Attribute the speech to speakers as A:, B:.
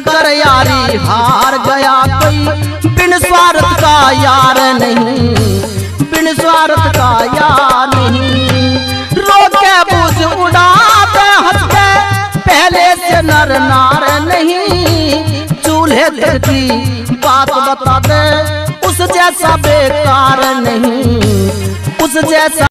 A: कर यारी हार गया कोई, बिन स्वार्थ का यार नहीं, बिन स्वार्थ का यार नहीं। रोके बुझ उड़ाते हंस के, पहले से नर नार नहीं। चूल्हे तक की बात बता दे, उस जैसा बेकार नहीं, उस जैसा